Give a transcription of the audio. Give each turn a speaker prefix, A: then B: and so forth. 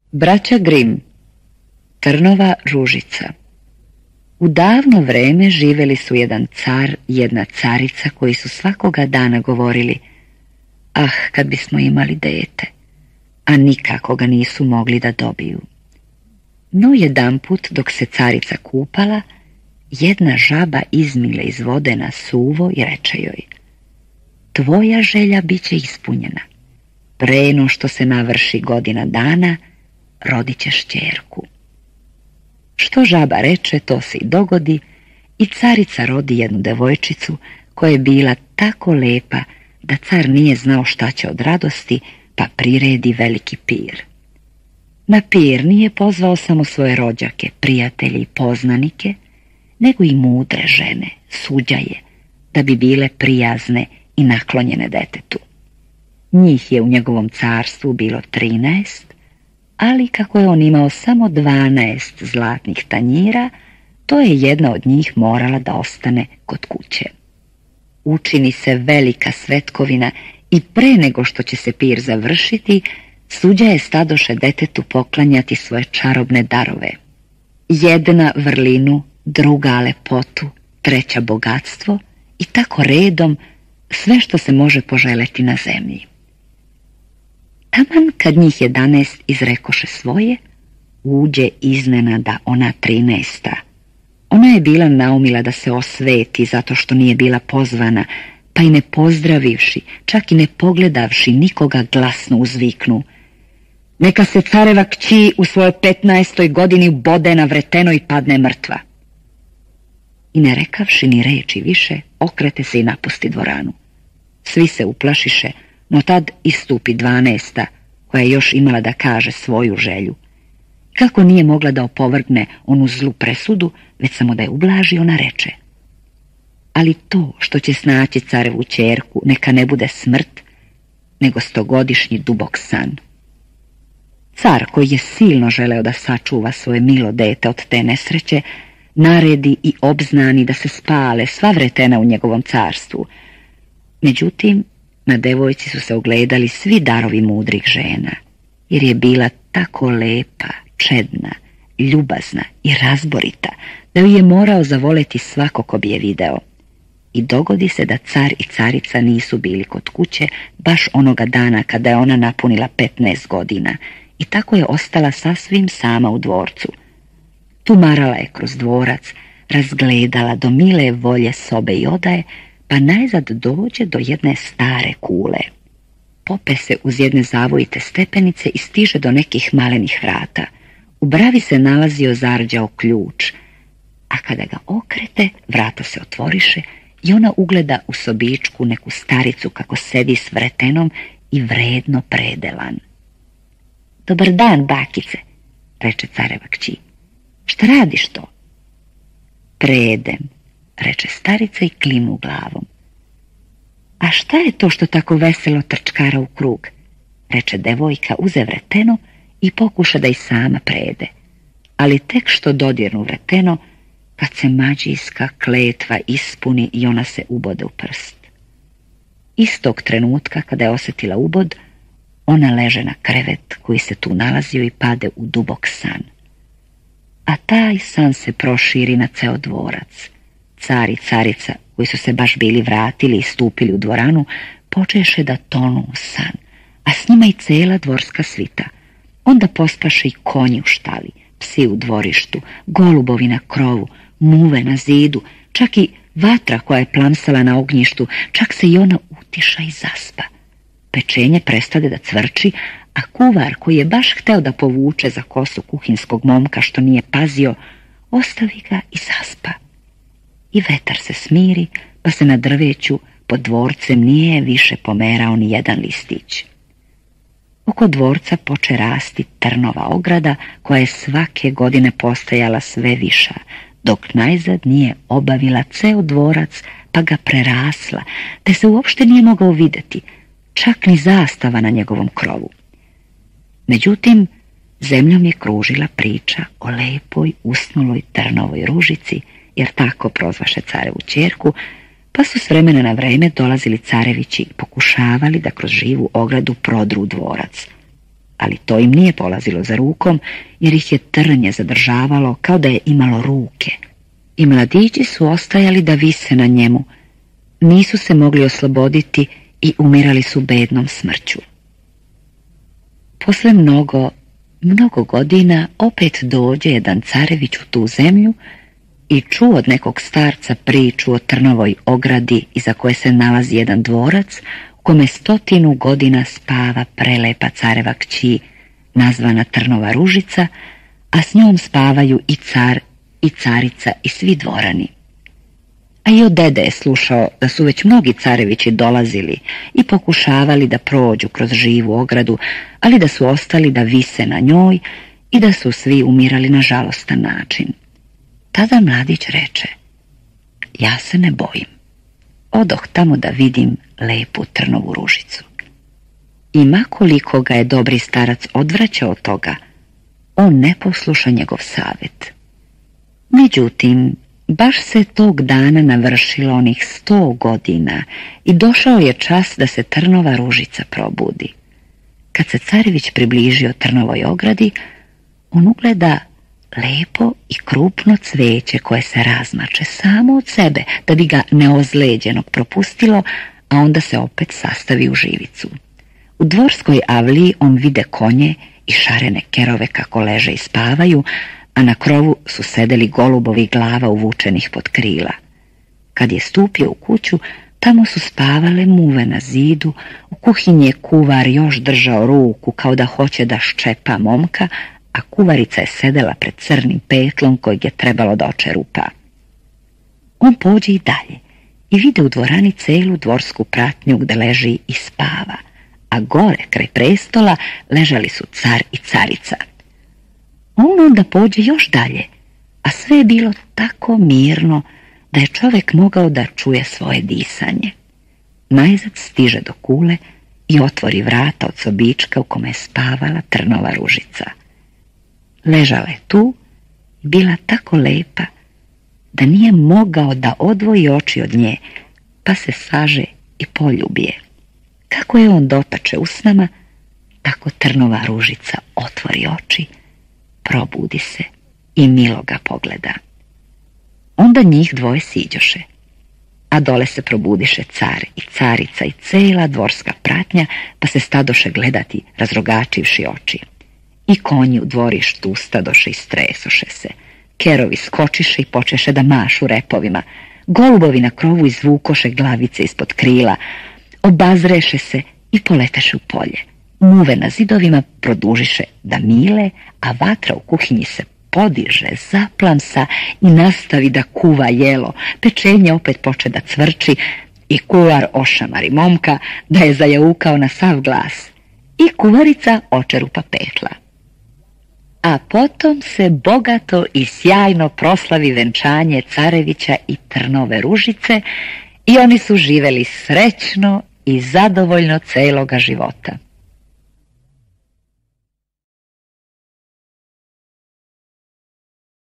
A: Braća Grim, Trnova ružica. U davno vreme živjeli su jedan car i jedna carica koji su svakoga dana govorili: ah, kad bismo imali dete, a nikako ga nisu mogli da dobiju. No jedanput dok se carica kupala, jedna žaba izmile iz vode na suvo i reče joj: tvoja želja bit će ispunjena. Pre no što se navrši godina dana, rodit ćeš ćerku. Što žaba reče, to se i dogodi i carica rodi jednu devojčicu koja je bila tako lepa da car nije znao šta će od radosti, pa priredi veliki pir. Na pir nije pozvao samo svoje rođake, prijatelje i poznanike, nego i mudre žene, suđaje, da bi bile prijazne i naklonjene detetu. Njih je u njegovom carstvu bilo 13, ali kako je on imao samo 12 zlatnih tanjira, to je jedna od njih morala da ostane kod kuće. Učini se velika svetkovina i pre nego što će se pir završiti, suđaje stadoše detetu poklanjati svoje čarobne darove. Jedna vrlinu, druga lepotu, treća bogatstvo i tako redom sve što se može poželeti na zemlji. Taman kad njih 11 izrekoše svoje, uđe iznenada ona 13. Ona je bila naumila da se osveti zato što nije bila pozvana, pa i ne pozdravivši, čak i ne pogledavši nikoga, glasno uzviknu: neka se careva kći u svojoj 15. godini bode na vreteno i padne mrtva. I ne rekavši ni reči više, okrete se i napusti dvoranu. Svi se uplašiše, no tad istupi 12. koja je još imala da kaže svoju želju. Kako nije mogla da opovrgne onu zlu presudu, već samo da je ublaži, ona reče: ali to što će snaći carevu ćerku neka ne bude smrt, nego 100-godišnji dubok san. Car, koji je silno želeo da sačuva svoje milo dete od te nesreće, naredi i obznani da se spale sva vretena u njegovom carstvu. Međutim, na devojci su se ogledali svi darovi mudrih žena, jer je bila tako lepa, čedna, ljubazna i razborita, da ju je morao zavoleti svako ko bi je video. I dogodi se da car i carica nisu bili kod kuće baš onoga dana kada je ona napunila 15 godina i tako je ostala sasvim sama u dvorcu. Tumarala je kroz dvorac, razgledala do mile volje sobe i odaje, pa najzad dođe do jedne stare kule. Pope se uz jedne zavojite stepenice i stiže do nekih malenih vrata. U bravi se nalazio zarđao ključ, a kada ga okrete, vrata se otvoriše i ona ugleda u sobičku neku staricu kako sedi s vretenom i vredno predelan. Dobar dan, bakice, reče careva kći. Šta radiš to? Predem, reče starica i klimnu glavom. A šta je to što tako veselo trčkara u krug? Reče devojka, uze vreteno i pokuša da i sama prede. Ali tek što dodirnu vreteno, kad se mađijska kletva ispuni i ona se ubode u prst. Istog trenutka kada je osjetila ubod, ona leže na krevet koji se tu nalazio i pade u dubok san. A taj san se proširi na ceo dvorac. Car i carica, koji su se baš bili vratili i stupili u dvoranu, počeše da tonu u san, a s njima i cela dvorska svita. Onda pospaše i konji u štali, psi u dvorištu, golubovi na krovu, muve na zidu, čak i vatra koja je plamsala na ognjištu, čak se i ona utiša i zaspa. Pečenje prestade da cvrči, a kuvar, koji je baš hteo da povuče za kosu kuhinskog momka što nije pazio, ostavi ga i zaspa. I vetar se smiri, pa se na drveću pod dvorcem nije više pomerao ni jedan listić. Oko dvorca poče rasti trnova ograda, koja je svake godine postajala sve viša, dok najzad nije obavila ceo dvorac, pa ga prerasla, te se uopšte nije mogao videti, čak ni zastava na njegovom krovu. Međutim, zemljom je kružila priča o lepoj, usnuloj trnovoj ružici, jer tako prozvaše carevu ćerku, pa su s vremena na vreme dolazili carevići i pokušavali da kroz živu ogradu prodru u dvorac. ali to im nije polazilo za rukom, jer ih je trnje zadržavalo kao da je imalo ruke. I mladići su ostajali da vise na njemu. Nisu se mogli osloboditi i umirali su bednom smrću. Posle mnogo godina opet dođe jedan carević u tu zemlju i čuo od nekog starca priču o trnovoj ogradi iza koje se nalazi jedan dvorac u kome 100 godina spava prelepa careva kći nazvana Trnova Ružica, a s njom spavaju i car i carica i svi dvorani. A i od dede je slušao da su već mnogi carevići dolazili i pokušavali da prođu kroz živu ogradu, ali da su ostali da vise na njoj i da su svi umirali na žalostan način. Tada mladić reče: ja se ne bojim. Odoh tamo da vidim lepu Trnovu Ružicu. I ma koliko ga je dobri starac odvraćao od toga, on ne posluša njegov savjet. Međutim, baš se tog dana navršilo onih 100 godina i došao je čas da se Trnova Ružica probudi. Kad se carević približio Trnovoj ogradi, on ugleda lepo i krupno cveće koje se razmače samo od sebe da bi ga neozleđenog propustilo, a onda se opet sastavi u živicu. U dvorskoj avliji on vide konje i šarene kerove kako leže i spavaju, a na krovu su sedeli golubovi glava uvučenih pod krila. Kad je stupio u kuću, tamo su spavale muve na zidu, u kuhinji je kuvar još držao ruku kao da hoće da ščepa momka, a kuvarica je sedela pred crnim petlom kojeg je trebalo da očerupa. On pođe i dalje i vide u dvorani celu dvorsku pratnju gde leži i spava, a gore kraj prestola ležali su car i carica. On onda pođe još dalje, a sve je bilo tako mirno da je čovjek mogao da čuje svoje disanje. Najzad stiže do kule i otvori vrata od sobička u kome je spavala Trnova Ružica. Ležala je tu i bila tako lepa da nije mogao da odvoji oči od nje, pa se saže i poljubije. Kako je on dotače usnama, tako Trnova Ružica otvori oči, probudi se i milo ga pogleda. Onda njih dvoje siđoše, a dole se probudiše car i carica i cela dvorska pratnja, pa se stadoše gledati razrogačivši oči. I konji u dvorištu ustadoše i stresoše se, kerovi skočiše i počeše da mašu repovima, golubovi na krovu izvukoše glavice ispod krila, obazreše se i poleteše u polje. Muve na zidovima produžiše da mile, a vatra u kuhinji se podiže, zaplamsa i nastavi da kuva jelo. Pečenje opet poče da cvrči i kuvar ošamari momka da je zajaukao na sav glas i kuvarica očerupa petla. A potom se bogato i sjajno proslavi venčanje carevića i Trnove Ružice i oni su živeli srećno i zadovoljno celoga života.